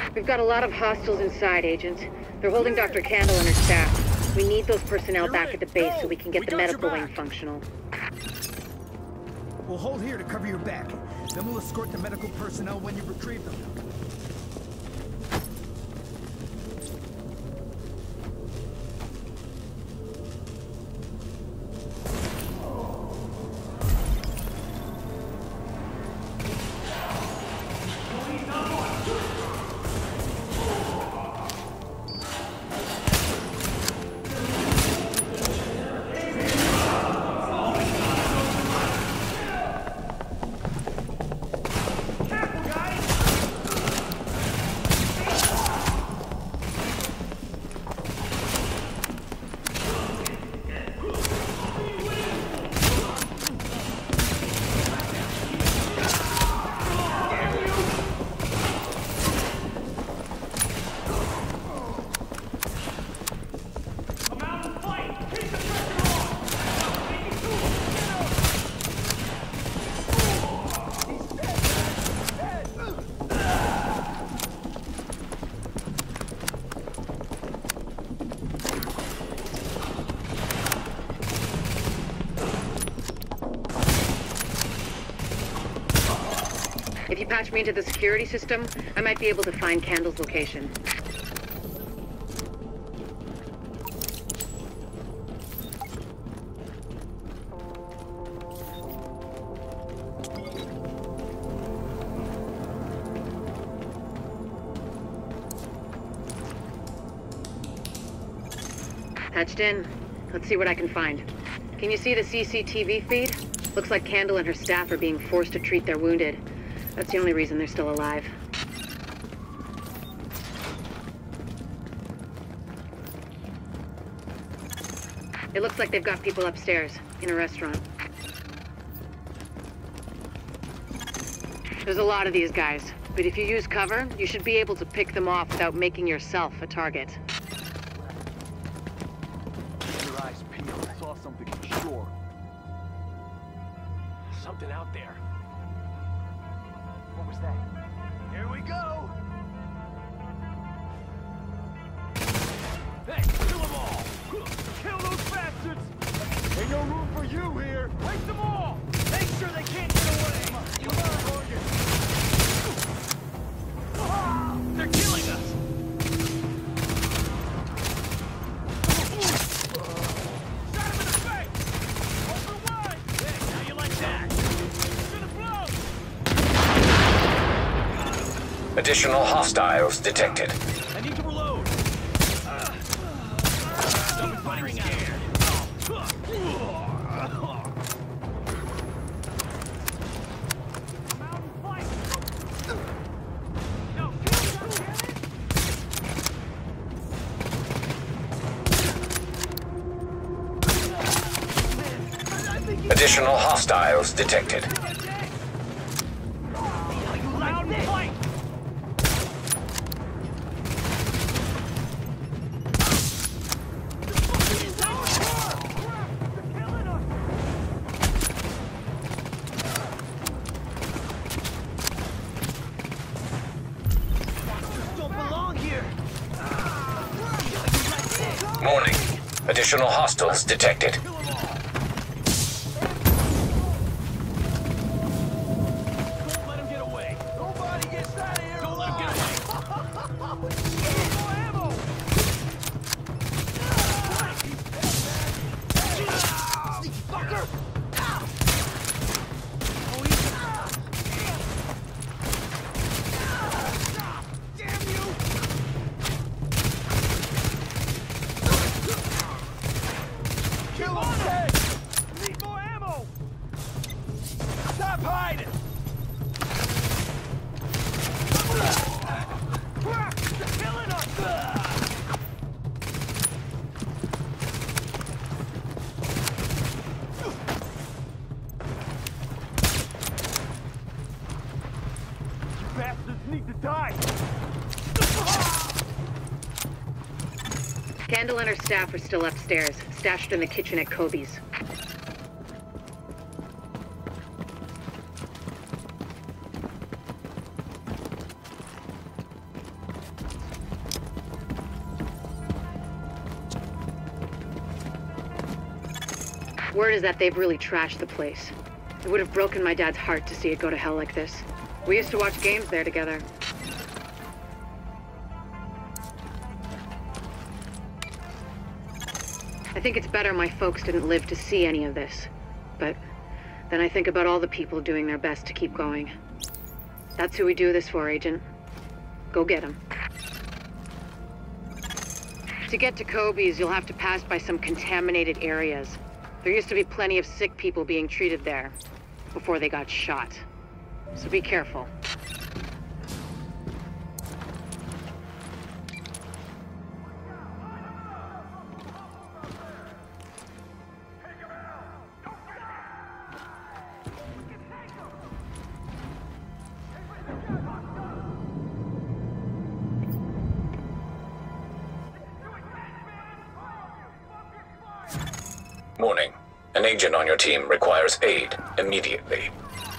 We've got a lot of hostiles inside, Agent. They're holding Dr. Kandel and her staff. We need those personnel back at the base so we can get the medical wing functional. We'll hold here to cover your back. Then we'll escort the medical personnel when you retrieve them. If you patch me into the security system, I might be able to find Kandel's location. Patched in. Let's see what I can find. Can you see the CCTV feed? Looks like Kandel and her staff are being forced to treat their wounded. That's the only reason they're still alive. It looks like they've got people upstairs, in a restaurant. There's a lot of these guys, but if you use cover, you should be able to pick them off without making yourself a target. Your eyes peeled. I saw something for sure. Something out there. What was that? Here we go! Hey, kill them all! Kill those bastards! Ain't no room for you here! Wake them all! Make sure they can't get away! Come on, Morgan! They're killing us! Shot him in the face! Open wide! Hey, how you like that? Additional hostiles detected. I need to reload. Stop firing out. Additional hostiles detected. Warning. Additional hostiles detected. Kandel and her staff are still upstairs, stashed in the kitchen at Kobe's. Word is that they've really trashed the place. It would have broken my dad's heart to see it go to hell like this. We used to watch games there together. I think it's better my folks didn't live to see any of this. But then I think about all the people doing their best to keep going. That's who we do this for, Agent. Go get him. To get to Kobe's, you'll have to pass by some contaminated areas. There used to be plenty of sick people being treated there before they got shot. So be careful. Warning. An agent on your team requires aid immediately.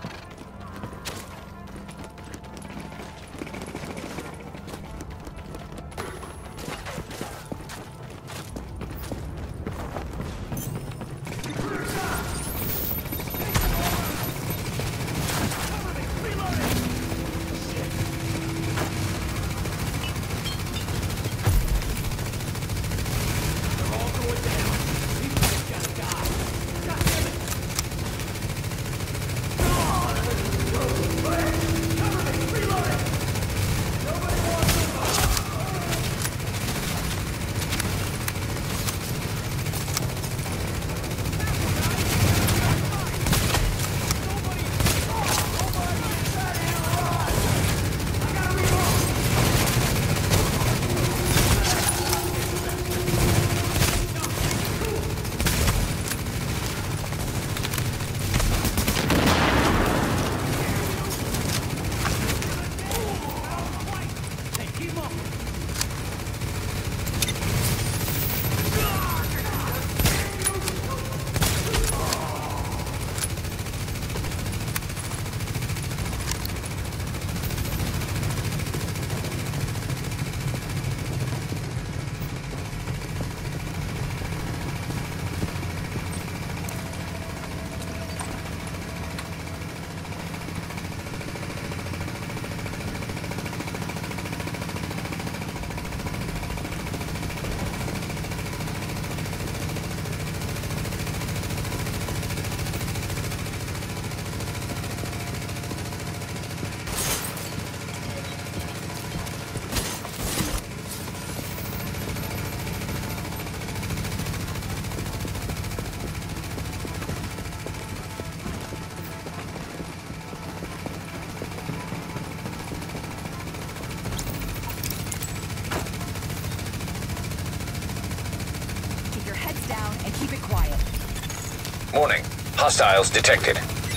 Warning. Hostiles detected.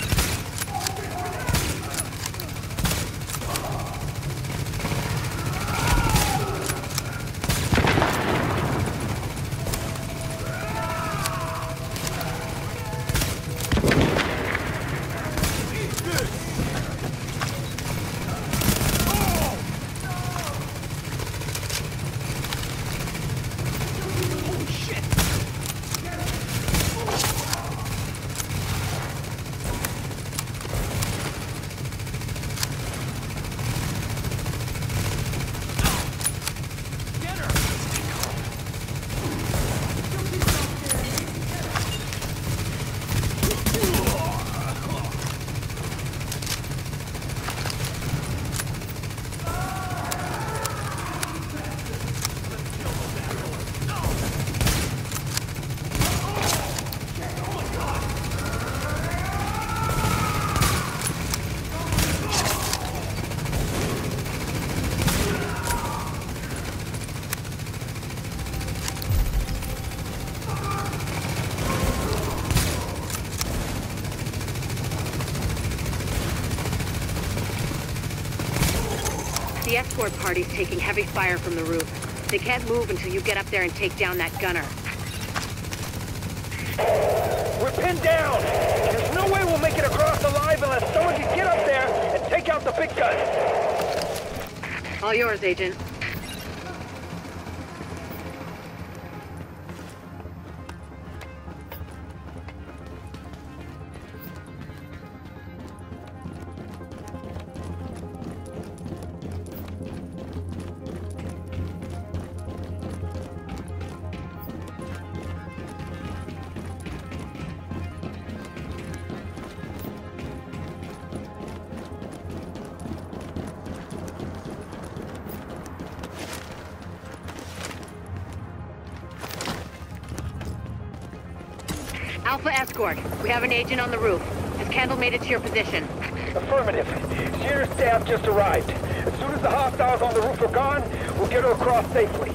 The escort party's taking heavy fire from the roof. They can't move until you get up there and take down that gunner. We're pinned down! There's no way we'll make it across alive unless someone can get up there and take out the big guns! All yours, Agent. Alpha Escort, we have an agent on the roof. Has Kendall made it to your position? Affirmative. Shearer's staff just arrived. As soon as the hostiles on the roof are gone, we'll get her across safely.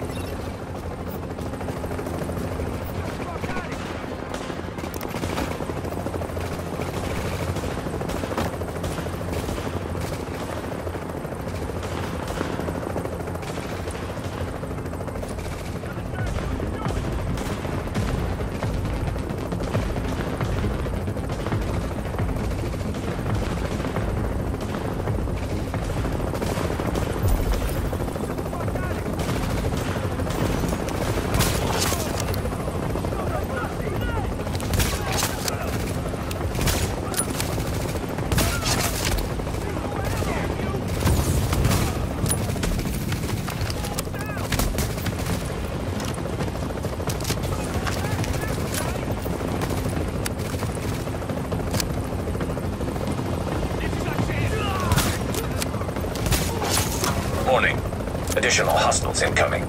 Warning. Additional hostiles incoming.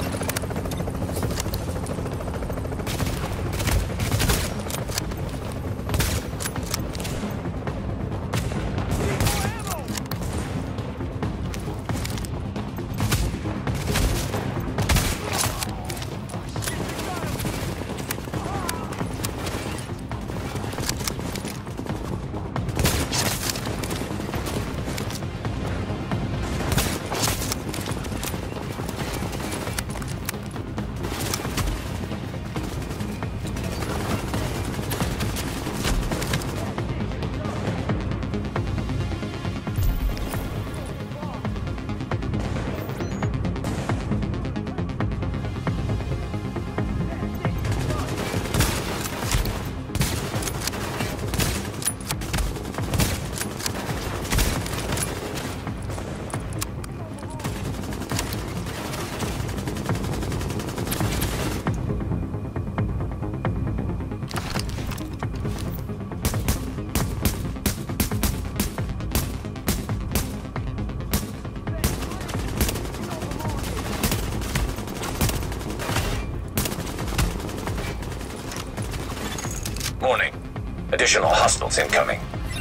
Warning. Additional hostiles incoming.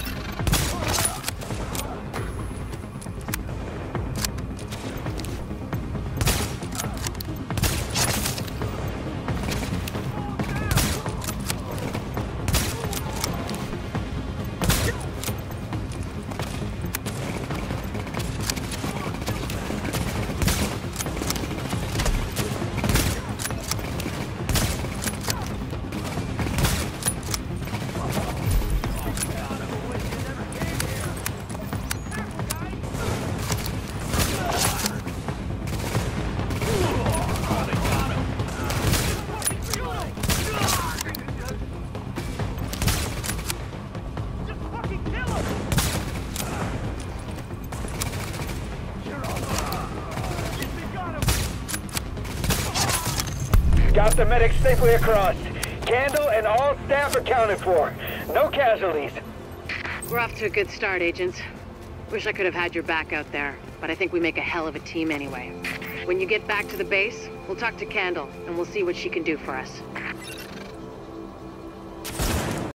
Got the medics safely across. Candle and all staff accounted for. No casualties. We're off to a good start, agents. Wish I could have had your back out there, but I think we make a hell of a team anyway. When you get back to the base, we'll talk to Candle, and we'll see what she can do for us.